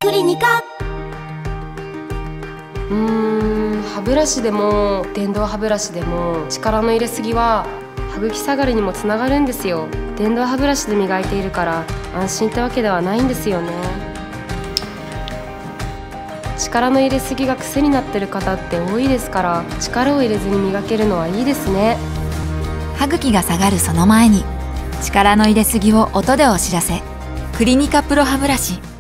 クリニカ。 歯ブラシでも電動歯ブラシでも力の入れすぎは歯茎下がりにもつながるんですよ。電動歯ブラシで磨いているから安心ってわけではないんですよね。力の入れすぎが癖になってる方って多いですから、力を入れずに磨けるのはいいですね。 歯茎が下がるその前に力の入れすぎを音でお知らせ。クリニカプロ歯ブラシ。